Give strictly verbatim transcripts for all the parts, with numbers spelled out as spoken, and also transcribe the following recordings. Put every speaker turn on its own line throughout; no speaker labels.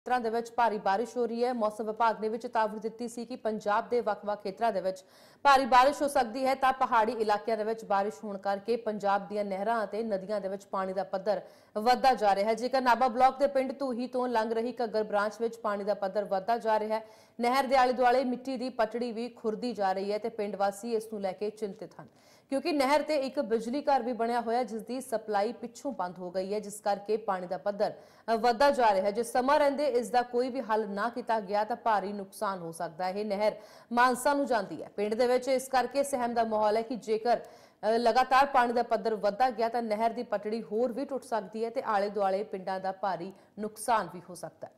ਖੇਤਰਾਂ ਦੇ ਵਿੱਚ ਭਾਰੀ ਬਾਰਿਸ਼ ਹੋ ਰਹੀ ਹੈ। ਮੌਸਮ ਵਿਭਾਗ ਨੇ ਵੀ ਚੇਤਾਵਨੀ ਦਿੱਤੀ ਸੀ ਕਿ ਪੰਜਾਬ ਦੇ ਵੱਖ-ਵੱਖ ਖੇਤਰਾਂ ਦੇ ਵਿੱਚ ਭਾਰੀ ਬਾਰਿਸ਼ ਹੋ ਸਕਦੀ ਹੈ ਤਾਂ ਪਹਾੜੀ ਇਲਾਕਿਆਂ ਦੇ ਵਿੱਚ ਬਾਰਿਸ਼ ਹੋਣ ਕਰਕੇ ਪੰਜਾਬ ਦੀਆਂ ਨਹਿਰਾਂ ਅਤੇ ਨਦੀਆਂ ਦੇ ਵਿੱਚ ਪਾਣੀ ਦਾ ਪੱਧਰ ਵਧਦਾ ਜਾ ਰਿਹਾ ਹੈ। ਜੇਕਰ ਨਾਭਾ ਬਲਾਕ ਦੇ ਪਿੰਡ ਧੂਹੀ ਤੋਂ ਲੰਘ ਰਹੀ ਘੱਗਰ ਬ੍ਰਾਂਚ ਵਿੱਚ ਪਾਣੀ ਦਾ ਪੱਧਰ ਵਧਦਾ ਜਾ ਰਿਹਾ ਹੈ। ਨਹਿਰ ਦੇ ਆਲੇ ਦੁਆਲੇ ਮਿੱਟੀ ਦੀ ਪਟੜੀ ਵੀ ਖੁਰਦੀ ਜਾ ਰਹੀ ਹੈ ਤੇ ਪਿੰਡ ਵਾਸੀ ਇਸ ਨੂੰ ਲੈ ਕੇ ਚਿੰਤਿਤ ਹਨ क्योंकि नहर ते एक बिजली घर भी बनया होया जिसकी सप्लाई पिछों बंद हो गई है, जिस करके पानी का पद्धर वधदा जा रहा है। जे समा रहिंदे इसका कोई भी हल ना किया गया तो भारी नुकसान हो सकता है। नहर मानसा नूं जांदी है, पिंड दे विच इस करके सहम का माहौल है कि जेकर लगातार पानी का पद्धर वधदा गया तो नहर की पटड़ी होर भी टुट सकती है तो आले दुआले पिंडां दा भारी नुकसान भी हो सकता है।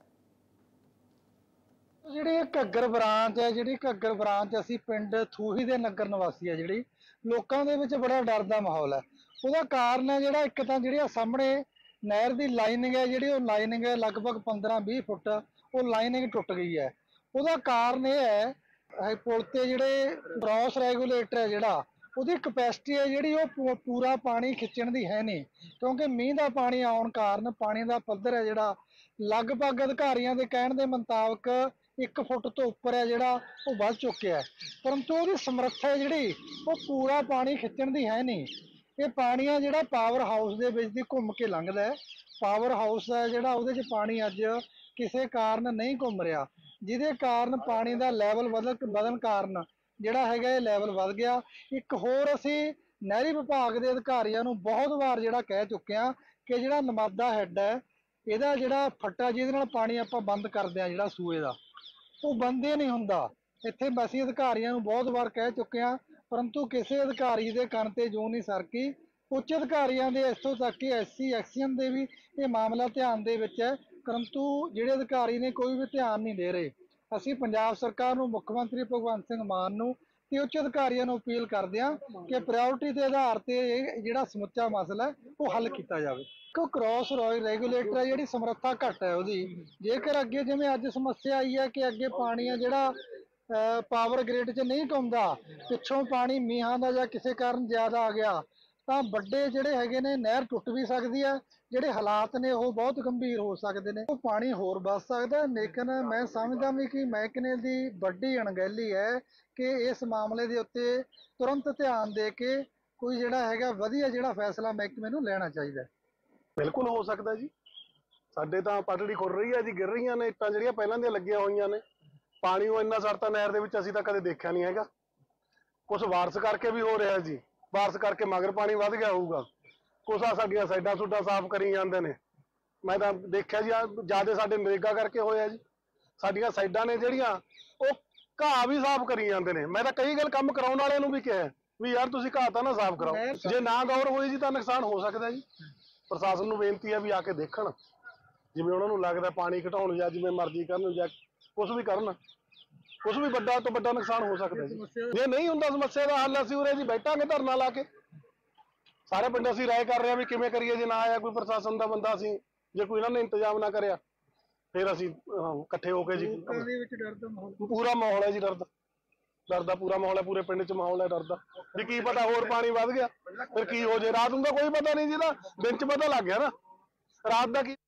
ਜਿਹੜੀ ਘੱਗਰ ਬ੍ਰਾਂਚ ਹੈ ਜਿਹੜੀ ਘੱਗਰ ਬ੍ਰਾਂਚ ਅਸੀਂ ਪਿੰਡ ਥੂਹੀ ਦੇ ਨਗਰ ਨਿਵਾਸੀ ਆ, ਜਿਹੜੀ ਲੋਕਾਂ ਦੇ ਵਿੱਚ ਬੜਾ ਡਰ ਦਾ ਮਾਹੌਲ ਹੈ। ਉਹਦਾ ਕਾਰਨ ਹੈ ਜਿਹੜਾ ਇੱਕ ਤਾਂ ਜਿਹੜੀ ਸਾਹਮਣੇ ਨਹਿਰ ਦੀ ਲਾਈਨਿੰਗ ਹੈ, ਜਿਹੜੀ ਉਹ ਲਾਈਨਿੰਗ ਹੈ ਲਗਭਗ ਪੰਦਰਾਂ ਵੀਹ ਫੁੱਟ, ਉਹ ਲਾਈਨਿੰਗ ਟੁੱਟ ਗਈ ਹੈ। ਉਹਦਾ ਕਾਰਨ ਇਹ ਹੈ ਪੁਲ ਤੇ ਜਿਹੜੇ ਕ੍ਰਾਸ ਰੈਗੂਲੇਟਰ ਹੈ ਜਿਹੜਾ ਉਹਦੀ ਕਪੈਸਿਟੀ ਹੈ ਜਿਹੜੀ ਉਹ ਪੂਰਾ ਪਾਣੀ ਖਿੱਚਣ ਦੀ ਹੈ ਨਹੀਂ, ਕਿਉਂਕਿ ਮੀਂਹ ਦਾ ਪਾਣੀ ਆਉਣ ਕਾਰਨ ਪਾਣੀ ਦਾ ਪੱਧਰ ਹੈ ਜਿਹੜਾ ਲਗਭਗ ਅਧਿਕਾਰੀਆਂ ਦੇ ਕਹਿਣ ਦੇ ਮੁਤਾਬਕ ਇੱਕ ਫੁੱਟ ਤੋਂ ਉੱਪਰ ਹੈ ਜਿਹੜਾ ਉਹ ਵੱਧ ਚੁੱਕਿਆ ਹੈ, ਪਰੰਤੂ ਉਹਦੀ ਸਮਰੱਥਾ ਹੈ ਜਿਹੜੀ ਉਹ ਪੂਰਾ ਪਾਣੀ ਖਿੱਚਣ ਦੀ ਹੈ ਨਹੀਂ। ਇਹ ਪਾਣੀ ਆ ਜਿਹੜਾ ਪਾਵਰ ਹਾਊਸ ਦੇ ਵਿੱਚ ਦੀ ਘੁੰਮ ਕੇ ਲੰਘਦਾ ਹੈ। ਪਾਵਰ ਹਾਊਸ ਹੈ ਜਿਹੜਾ ਉਹਦੇ 'ਚ ਪਾਣੀ ਅੱਜ ਕਿਸੇ ਕਾਰਨ ਨਹੀਂ ਘੁੰਮ ਰਿਹਾ, ਜਿਹਦੇ ਕਾਰਨ ਪਾਣੀ ਦਾ ਲੈਵਲ ਵਧਣ ਵਧਣ ਕਾਰਨ ਜਿਹੜਾ ਹੈਗਾ ਇਹ ਲੈਵਲ ਵੱਧ ਗਿਆ। ਇੱਕ ਹੋਰ ਅਸੀਂ ਨਹਿਰੀ ਵਿਭਾਗ ਦੇ ਅਧਿਕਾਰੀਆਂ ਨੂੰ ਬਹੁਤ ਵਾਰ ਜਿਹੜਾ ਕਹਿ ਚੁੱਕੇ ਹਾਂ ਕਿ ਜਿਹੜਾ ਨਮਾਦਾ ਹੈੱਡ ਹੈ ਇਹਦਾ ਜਿਹੜਾ ਫੱਟਾ ਜਿਹਦੇ ਨਾਲ ਪਾਣੀ ਆਪਾਂ ਬੰਦ ਕਰਦੇ ਹਾਂ ਜਿਹੜਾ ਸੂਏ ਦਾ, ਉਹ ਬੰਦੇ ਨਹੀਂ ਹੁੰਦਾ। ਇੱਥੇ ਅਸੀਂ ਅਧਿਕਾਰੀਆਂ ਨੂੰ ਬਹੁਤ ਵਾਰ ਕਹਿ ਚੁੱਕੇ ਹਾਂ, ਪਰੰਤੂ ਕਿਸੇ ਅਧਿਕਾਰੀ ਦੇ ਕੰਨ ਤੇ ਜੂੰ ਨਹੀਂ ਸਰਕੀ। ਉੱਚ ਅਧਿਕਾਰੀਆਂ ਦੇ ਇੱਥੋਂ ਤੱਕ ਕਿ ਐਸਸੀ ਐਕਸੀਅਨ ਦੇ ਵੀ ਇਹ ਮਾਮਲਾ ਧਿਆਨ ਦੇ ਵਿੱਚ ਹੈ, ਪਰੰਤੂ ਜਿਹੜੇ ਅਧਿਕਾਰੀ ਨੇ ਕੋਈ ਵੀ ਧਿਆਨ ਨਹੀਂ ਦੇ ਰਹੇ। ਅਸੀਂ ਪੰਜਾਬ ਸਰਕਾਰ ਨੂੰ, ਮੁੱਖ ਮੰਤਰੀ ਭਗਵੰਤ ਸਿੰਘ ਮਾਨ ਨੂੰ ਤੇ ਉੱਚ ਅਧਿਕਾਰੀਆਂ ਨੂੰ ਅਪੀਲ ਕਰਦੇ ਹਾਂ ਕਿ ਪ੍ਰਾਇਓਰਟੀ ਦੇ ਆਧਾਰ ਤੇ ਇਹ ਜਿਹੜਾ ਸਮੁੱਚਾ ਮਸਲਾ ਹੈ ਉਹ ਹੱਲ ਕੀਤਾ ਜਾਵੇ। ਕਿਉਂ ਕ੍ਰਾਸ ਰੈਗੂਲੇਟਰ ਹੈ ਜਿਹੜੀ ਸਮਰੱਥਾ ਘੱਟ ਹੈ ਉਹਦੀ, ਜੇਕਰ ਅੱਗੇ ਜਿਵੇਂ ਅੱਜ ਸਮੱਸਿਆ ਆਈ ਹੈ ਕਿ ਅੱਗੇ ਪਾਣੀ ਆ ਜਿਹੜਾ ਪਾਵਰ ਗ੍ਰਿਡ 'ਚ ਨਹੀਂ ਘੁੰਮਦਾ, ਪਿੱਛੋਂ ਪਾਣੀ ਮੀਂਹਾਂ ਦਾ ਜਾਂ ਕਿਸੇ ਕਾਰਨ ਜ਼ਿਆਦਾ ਆ ਗਿਆ ਤਾਂ ਵੱਡੇ ਜਿਹੜੇ ਹੈਗੇ ਨੇ ਨਹਿਰ ਟੁੱਟ ਵੀ ਸਕਦੀ ਹੈ। ਜਿਹੜੇ ਹਾਲਾਤ ਨੇ ਉਹ ਬਹੁਤ ਗੰਭੀਰ ਹੋ ਸਕਦੇ ਨੇ, ਉਹ ਪਾਣੀ ਹੋਰ ਵੱਧ ਸਕਦਾ। ਲੇਕਿਨ ਮੈਂ ਸਮਝਦਾ ਵੀ ਕਿ ਮਹਿਕਮੇ ਦੀ ਵੱਡੀ ਅਣਗਹਿਲੀ ਹੈ ਕਿ ਇਸ ਮਾਮਲੇ ਦੇ ਉੱਤੇ ਤੁਰੰਤ ਧਿਆਨ ਦੇ ਕੇ ਕੋਈ ਜਿਹੜਾ ਹੈਗਾ ਵਧੀਆ ਜਿਹੜਾ ਫੈਸਲਾ ਮਹਿਕਮੇ ਨੂੰ ਲੈਣਾ ਚਾਹੀਦਾ।
ਬਿਲਕੁਲ ਹੋ ਸਕਦਾ ਜੀ, ਸਾਡੇ ਤਾਂ ਪਟੜੀ ਖੁਰ ਰਹੀ ਹੈ ਜੀ, ਗਿਰ ਰਹੀਆਂ ਨੇ ਇੱਟਾਂ ਜਿਹੜੀਆਂ ਪਹਿਲਾਂ ਦੀਆਂ ਲੱਗੀਆਂ ਹੋਈਆਂ ਨੇ। ਪਾਣੀ ਉਹ ਇੰਨਾ ਸੜਤਾ ਨਹਿਰ ਦੇ ਵਿੱਚ ਅਸੀਂ ਤਾਂ ਕਦੇ ਦੇਖਿਆ ਨਹੀਂ ਹੈਗਾ। ਕੁਛ ਬਾਰਿਸ਼ ਕਰਕੇ ਵੀ ਹੋ ਰਿਹਾ ਜੀ, ਬਾਰਿਸ਼ ਕਰਕੇ ਮਗਰ ਪਾਣੀ ਵੱਧ ਗਿਆ ਹੋਊਗਾ। ਕੁਛ ਆ ਸਾਡੀਆਂ ਸਾਈਡਾਂ ਸੁੱਡਾਂ ਸਾਫ਼ ਕਰੀ ਜਾਂਦੇ ਨੇ, ਮੈਂ ਤਾਂ ਦੇਖਿਆ ਜੀ ਜਿਆਦਾ ਸਾਡੇ ਨਰੇਗਾ ਕਰਕੇ ਹੋਇਆ ਜੀ। ਸਾਡੀਆਂ ਸਾਈਡਾਂ ਨੇ ਜਿਹੜੀਆਂ ਉਹ ਘਾਹ ਵੀ ਸਾਫ਼ ਕਰੀ ਜਾਂਦੇ ਨੇ। ਮੈਂ ਤਾਂ ਕਈ ਗੱਲ ਕੰਮ ਕਰਾਉਣ ਵਾਲਿਆਂ ਨੂੰ ਵੀ ਕਿਹਾ ਵੀ ਯਾਰ ਤੁਸੀਂ ਘਾਹ ਤਾਂ ਨਾ ਸਾਫ਼ ਕਰਾਓ, ਜੇ ਨਾ ਗੌਰ ਹੋਈ ਜੀ ਤਾਂ ਨੁਕਸਾਨ ਹੋ ਸਕਦਾ ਜੀ। ਪ੍ਰਸ਼ਾਸਨ ਨੂੰ ਬੇਨਤੀ ਹੈ ਵੀ ਆ ਕੇ ਦੇਖਣ, ਜਿਵੇਂ ਉਹਨਾਂ ਨੂੰ ਲੱਗਦਾ ਪਾਣੀ ਘਟਾਉਣ ਜਾਂ ਜਿਵੇਂ ਮਰਜ਼ੀ ਕਰਨ ਜਾਂ ਕੁਛ ਵੀ ਕਰਨ, ਕੁਛ ਵੀ ਵੱਡਾ ਤੋਂ ਵੱਡਾ ਨੁਕਸਾਨ ਹੋ ਸਕਦਾ ਜੀ। ਜੇ ਨਹੀਂ ਹੁੰਦਾ ਸਮੱਸਿਆ ਦਾ ਹੱਲ ਅਸੀਂ ਉਰੇ ਜੀ ਬੈਠਾਂਗੇ ਧਰਨਾ ਲਾ ਕੇ, ਸਾਰੇ ਪਿੰਡ ਅਸੀਂ ਰਾਏ ਕਰ ਰਹੇ ਹਾਂ ਵੀ ਕਿਵੇਂ ਕਰੀਏ। ਜੇ ਨਾ ਆਇਆ ਕੋਈ ਪ੍ਰਸ਼ਾਸਨ ਦਾ ਬੰਦਾ, ਅਸੀਂ ਜੇ ਕੋਈ ਇਹਨਾਂ ਨੇ ਇੰਤਜ਼ਾਮ ਨਾ ਕਰਿਆ ਫਿਰ ਅਸੀਂ ਇਕੱਠੇ ਹੋ ਕੇ ਜੀ, ਪੂਰਾ ਮਾਹੌਲ ਹੈ ਜੀ ਡਰ ਦਾ, ਡਰ ਦਾ ਪੂਰਾ ਮਾਹੌਲ ਹੈ, ਪੂਰੇ ਪਿੰਡ 'ਚ ਮਾਹੌਲ ਹੈ ਡਰ ਦਾ ਵੀ ਕੀ ਪਤਾ ਹੋਰ ਪਾਣੀ ਵੱਧ ਗਿਆ ਫਿਰ ਕੀ ਹੋ ਜੇ। ਰਾਤ ਨੂੰ ਤਾਂ ਕੋਈ ਪਤਾ ਨਹੀਂ ਜੀ, ਤਾਂ ਦਿਨ 'ਚ ਪਤਾ ਲੱਗ ਗਿਆ ਨਾ, ਰਾਤ ਦਾ ਕੀ।